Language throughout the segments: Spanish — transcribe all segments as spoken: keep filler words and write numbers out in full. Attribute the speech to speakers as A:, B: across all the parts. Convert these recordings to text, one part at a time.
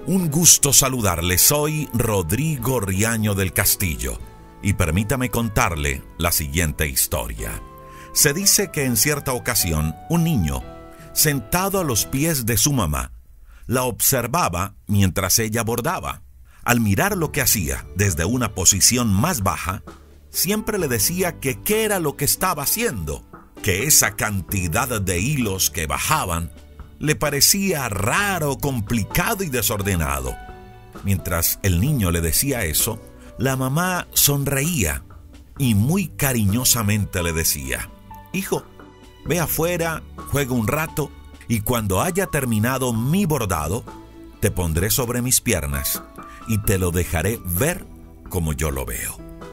A: Un gusto saludarle, soy Rodrigo Riaño del Castillo y permítame contarle la siguiente historia. Se dice que en cierta ocasión un niño, sentado a los pies de su mamá, la observaba mientras ella bordaba. Al mirar lo que hacía desde una posición más baja, siempre le decía que qué era lo que estaba haciendo, que esa cantidad de hilos que bajaban le parecía raro, complicado y desordenado. Mientras el niño le decía eso, la mamá sonreía y muy cariñosamente le decía: «Hijo, ve afuera, juega un rato y cuando haya terminado mi bordado, te pondré sobre mis piernas y te lo dejaré ver como yo lo veo».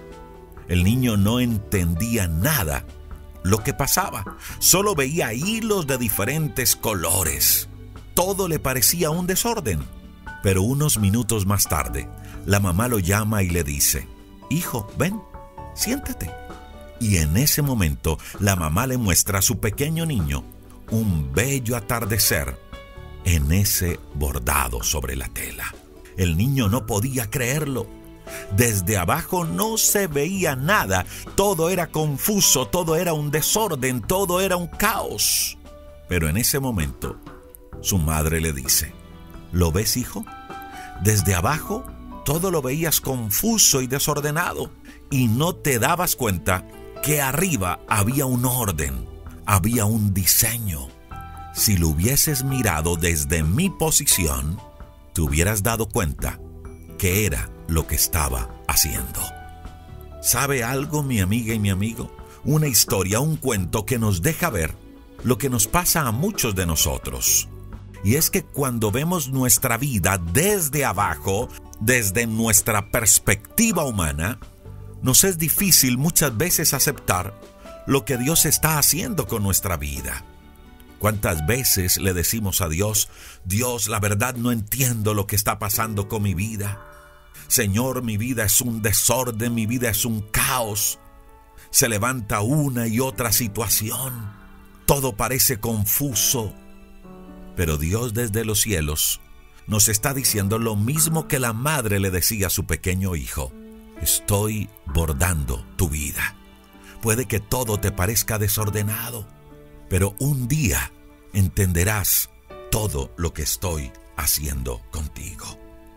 A: El niño no entendía nada lo que pasaba, solo veía hilos de diferentes colores. Todo le parecía un desorden. Pero unos minutos más tarde, la mamá lo llama y le dice: «Hijo, ven, siéntate». Y en ese momento, la mamá le muestra a su pequeño niño un bello atardecer en ese bordado sobre la tela. El niño no podía creerlo. Desde abajo no se veía nada, todo era confuso, todo era un desorden, todo era un caos. Pero en ese momento, su madre le dice: «¿Lo ves, hijo? Desde abajo todo lo veías confuso y desordenado y no te dabas cuenta que arriba había un orden, había un diseño. Si lo hubieses mirado desde mi posición, te hubieras dado cuenta que era lo que estaba haciendo». ¿Sabe algo, mi amiga y mi amigo? Una historia, un cuento que nos deja ver lo que nos pasa a muchos de nosotros. Y es que cuando vemos nuestra vida desde abajo, desde nuestra perspectiva humana, nos es difícil muchas veces aceptar lo que Dios está haciendo con nuestra vida. ¿Cuántas veces le decimos a Dios: «Dios, la verdad no entiendo lo que está pasando con mi vida. Señor, mi vida es un desorden, mi vida es un caos. Se levanta una y otra situación. Todo parece confuso». Pero Dios desde los cielos nos está diciendo lo mismo que la madre le decía a su pequeño hijo: «Estoy bordando tu vida. Puede que todo te parezca desordenado, pero un día entenderás todo lo que estoy haciendo contigo».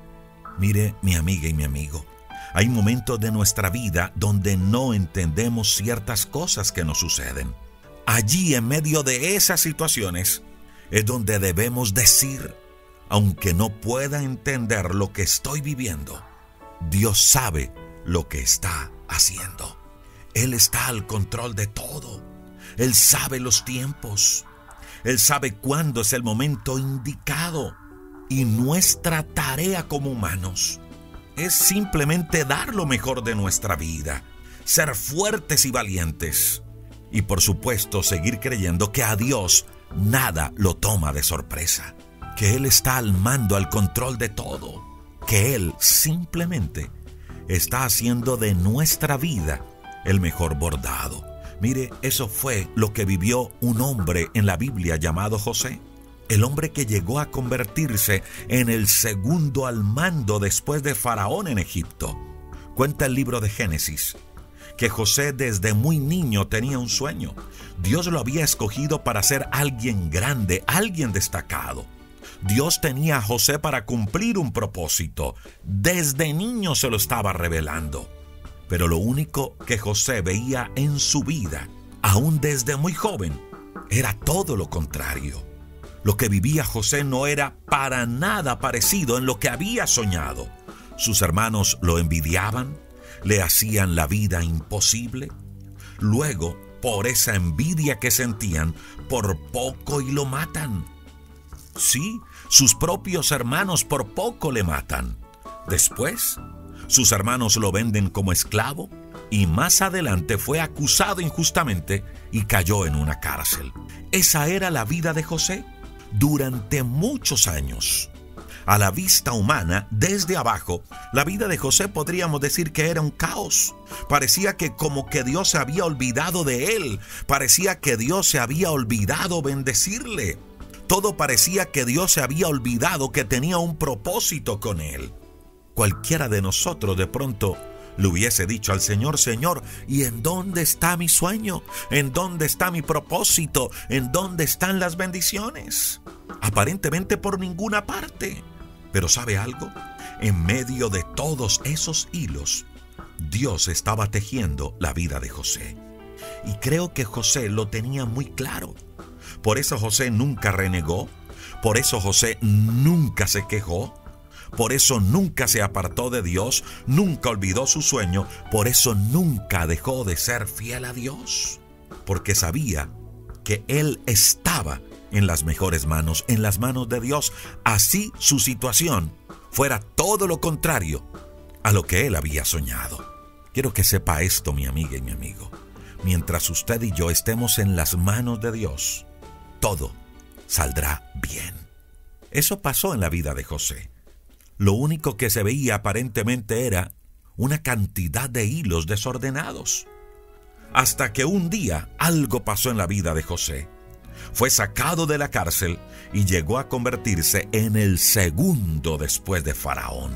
A: Mire, mi amiga y mi amigo, hay momentos de nuestra vida donde no entendemos ciertas cosas que nos suceden. Allí, en medio de esas situaciones, es donde debemos decir: «Aunque no pueda entender lo que estoy viviendo, Dios sabe lo que está haciendo. Él está al control de todo. Él sabe los tiempos. Él sabe cuándo es el momento indicado». Y nuestra tarea como humanos es simplemente dar lo mejor de nuestra vida, ser fuertes y valientes. Y por supuesto, seguir creyendo que a Dios nada lo toma de sorpresa, que Él está al mando, al control de todo, que Él simplemente está haciendo de nuestra vida el mejor bordado. Mire, eso fue lo que vivió un hombre en la Biblia llamado José. El hombre que llegó a convertirse en el segundo al mando después de Faraón en Egipto. Cuenta el libro de Génesis que José desde muy niño tenía un sueño. Dios lo había escogido para ser alguien grande, alguien destacado. Dios tenía a José para cumplir un propósito. Desde niño se lo estaba revelando. Pero lo único que José veía en su vida, aún desde muy joven, era todo lo contrario. Lo que vivía José no era para nada parecido en lo que había soñado. Sus hermanos lo envidiaban, le hacían la vida imposible. Luego, por esa envidia que sentían, por poco y lo matan. Sí, sus propios hermanos por poco le matan. Después, sus hermanos lo venden como esclavo y más adelante fue acusado injustamente y cayó en una cárcel. Esa era la vida de José durante muchos años. A la vista humana, desde abajo, la vida de José podríamos decir que era un caos. Parecía que como que Dios se había olvidado de él. Parecía que Dios se había olvidado bendecirle. Todo parecía que Dios se había olvidado que tenía un propósito con él. Cualquiera de nosotros de pronto le hubiese dicho al Señor: Señor, ¿y en dónde está mi sueño? ¿En dónde está mi propósito? ¿En dónde están las bendiciones? Aparentemente por ninguna parte. Pero ¿sabe algo? En medio de todos esos hilos, Dios estaba tejiendo la vida de José. Y creo que José lo tenía muy claro. Por eso José nunca renegó. Por eso José nunca se quejó. Por eso nunca se apartó de Dios, nunca olvidó su sueño, por eso nunca dejó de ser fiel a Dios, porque sabía que él estaba en las mejores manos, en las manos de Dios, así su situación fuera todo lo contrario a lo que él había soñado. Quiero que sepa esto, mi amiga y mi amigo. Mientras usted y yo estemos en las manos de Dios, todo saldrá bien. Eso pasó en la vida de José. Lo único que se veía aparentemente era una cantidad de hilos desordenados. Hasta que un día algo pasó en la vida de José. Fue sacado de la cárcel y llegó a convertirse en el segundo después de Faraón.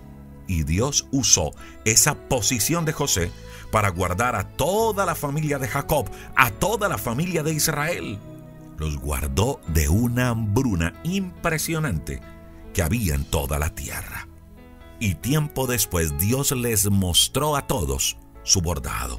A: Y Dios usó esa posición de José para guardar a toda la familia de Jacob, a toda la familia de Israel. Los guardó de una hambruna impresionante que había en toda la tierra. Y tiempo después Dios les mostró a todos su bordado.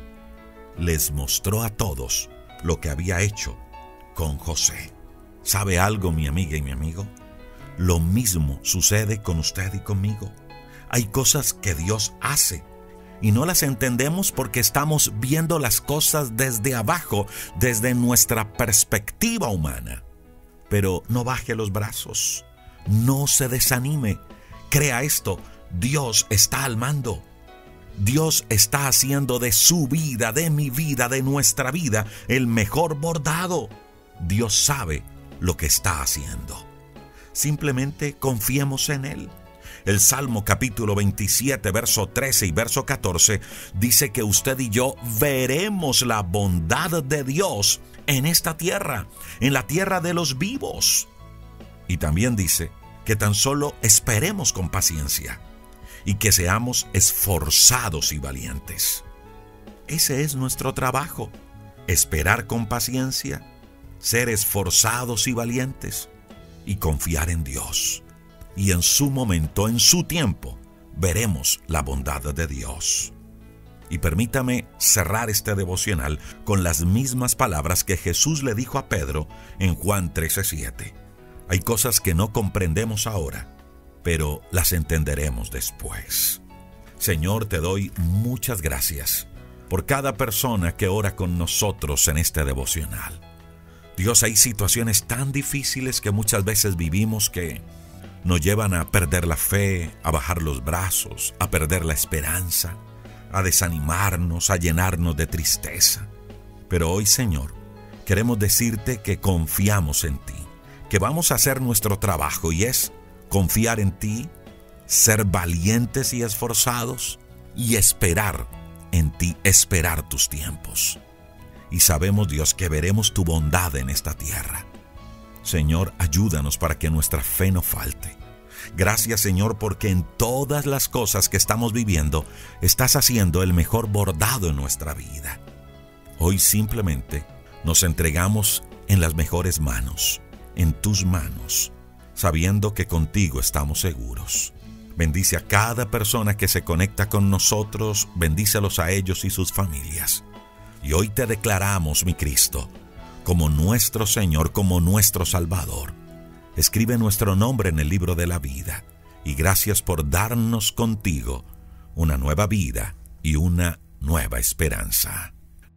A: Les mostró a todos lo que había hecho con José. ¿Sabe algo, mi amiga y mi amigo? Lo mismo sucede con usted y conmigo. Hay cosas que Dios hace y no las entendemos porque estamos viendo las cosas desde abajo, desde nuestra perspectiva humana. Pero no baje los brazos. No se desanime. Crea esto: Dios está al mando. Dios está haciendo de su vida, de mi vida, de nuestra vida, el mejor bordado. Dios sabe lo que está haciendo. Simplemente confiemos en Él. El Salmo capítulo veintisiete, verso trece y verso catorce dice que usted y yo veremos la bondad de Dios en esta tierra, en la tierra de los vivos. Y también dice que tan solo esperemos con paciencia y que seamos esforzados y valientes. Ese es nuestro trabajo: esperar con paciencia, ser esforzados y valientes y confiar en Dios. Y en su momento, en su tiempo, veremos la bondad de Dios. Y permítame cerrar este devocional con las mismas palabras que Jesús le dijo a Pedro en Juan trece siete. Hay cosas que no comprendemos ahora, pero las entenderemos después. Señor, te doy muchas gracias por cada persona que ora con nosotros en este devocional. Dios, hay situaciones tan difíciles que muchas veces vivimos que nos llevan a perder la fe, a bajar los brazos, a perder la esperanza, a desanimarnos, a llenarnos de tristeza. Pero hoy, Señor, queremos decirte que confiamos en ti, que vamos a hacer nuestro trabajo, y es confiar en ti, ser valientes y esforzados y esperar en ti, esperar tus tiempos. Y sabemos, Dios, que veremos tu bondad en esta tierra. Señor, ayúdanos para que nuestra fe no falte. Gracias, Señor, porque en todas las cosas que estamos viviendo estás haciendo el mejor bordado en nuestra vida. Hoy simplemente nos entregamos en las mejores manos, en tus manos, sabiendo que contigo estamos seguros. Bendice a cada persona que se conecta con nosotros, bendícelos a ellos y sus familias. Y hoy te declaramos, mi Cristo, como nuestro Señor, como nuestro Salvador. Escribe nuestro nombre en el libro de la vida. Y gracias por darnos contigo una nueva vida y una nueva esperanza.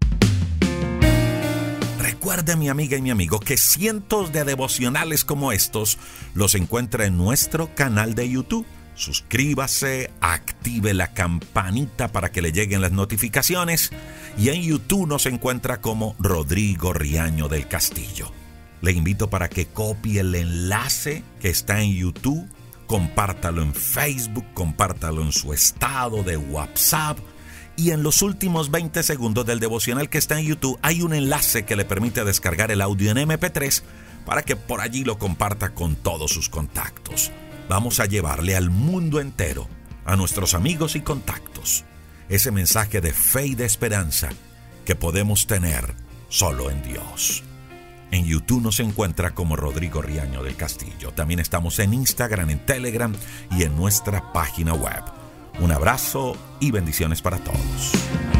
A: Recuerde, mi amiga y mi amigo, que cientos de devocionales como estos los encuentra en nuestro canal de YouTube. Suscríbase, active la campanita para que le lleguen las notificaciones, y en YouTube nos encuentra como Rodrigo Riaño del Castillo. Le invito para que copie el enlace que está en YouTube, compártalo en Facebook, compártalo en su estado de WhatsApp, y en los últimos veinte segundos del devocional que está en YouTube hay un enlace que le permite descargar el audio en eme pe tres para que por allí lo comparta con todos sus contactos. Vamos a llevarle al mundo entero, a nuestros amigos y contactos, ese mensaje de fe y de esperanza que podemos tener solo en Dios. En YouTube nos encuentra como Rodrigo Riaño del Castillo. También estamos en Instagram, en Telegram y en nuestra página web. Un abrazo y bendiciones para todos.